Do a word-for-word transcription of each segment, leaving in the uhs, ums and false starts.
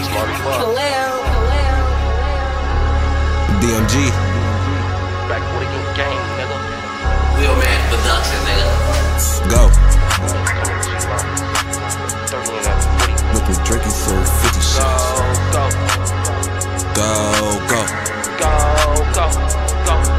D M G. Back with the game, nigga. Wheelman Production, nigga. Go. thirty and forty. Look at Drakey serve fifty shots. Go, Go, go. go, go, go, go.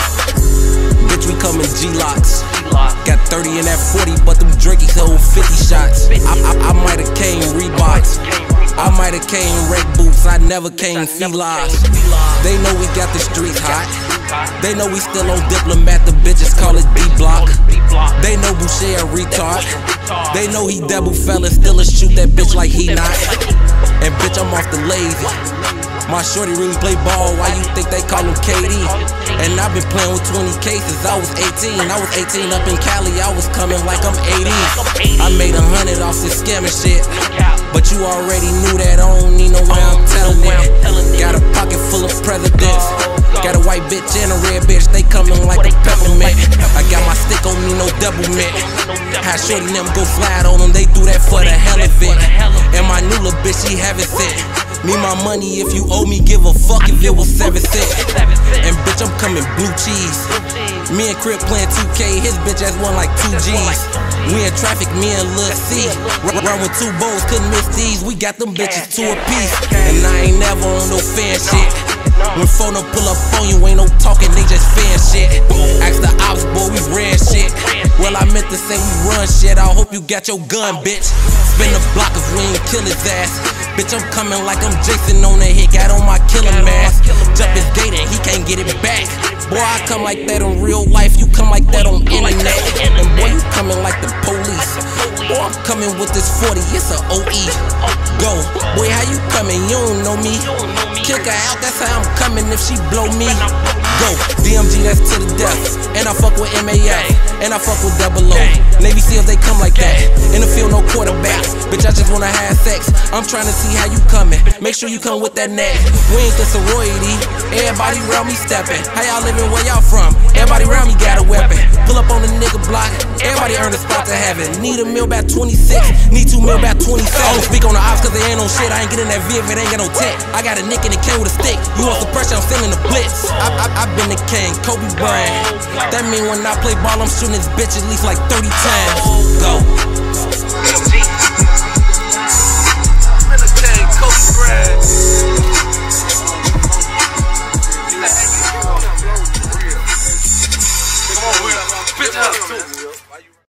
Bitch, we coming G-Locks. G-Lock. Got thirty in that forty, but them Drakey hold fifty shots. I, I, I might have came Reeboks. I might have came Reg Boots. I never came Felines. They know we got the streets hot. They know we still on Diplomat. The bitches call it D-Block. They know Boucher a retard. They know he double fella, still a shoot that bitch like he not. And bitch, I'm off the lazy. My shorty really play ball, why you think they call him K D? And I've been playing with twenty cases, I was eighteen. I was eighteen up in Cali, I was coming like I'm eighty. I made a hundred off this scamming shit, but you already knew that, I don't need no way I'm telling it. Got a pocket full of presidents. Got a white bitch and a red bitch, they coming like a peppermint. I got my stick on me, no double mint. How shorty them go slide on them, they do that for the hell of it. And my new little bitch, she have it set. Me my money, if you owe me, give a fuck if it was seven cents. And bitch, I'm coming blue cheese. Me and Crip playing two K, his bitch ass won like two G's. We in traffic, me and Lil C. Run with two bows, couldn't miss these. We got them bitches two a piece. And I ain't never on no fan shit. When phone up pull up on you, ain't no talking, they just fan shit. Ask the ops, boy, we ran shit. Well, I meant to say we run shit. I hope you got your gun, bitch. Spin the block if we ain't kill his ass. Bitch, I'm coming like I'm Jason on that hit. Got on my killer mask. Jump his gate and he can't get it back. Boy, I come like that in real life. You come like that on internet. And boy, you coming like the police. Boy, I'm coming with this forty. It's a O E. Go. Boy, how you coming? You don't know me. Kick her out, that's how I'm coming if she blow me. Go, D M G, that's to the death. And I fuck with M A F, and I fuck with Double O. Navy SEALs, they come like that. In the field, no quarterback. Bitch, I just wanna have sex. I'm trying to see how you coming. Make sure you come with that neck. We ain't the sorority. Everybody around me stepping. How y'all living? Where y'all from? Everybody around me got a weapon. Pull up on the nigga block. Everybody earn a spot to have it. Need a meal about twenty-six. Need two mil about twenty-seven. I don't speak on the ops cause they ain't no shit. I ain't getting that V if it ain't got no tech. I got a nick and it came with a stick. You want some pressure, I'm sending the blitz. I, I, I been the king, Kobe Bryant. That mean when I play ball, I'm shooting this bitch at least like thirty times.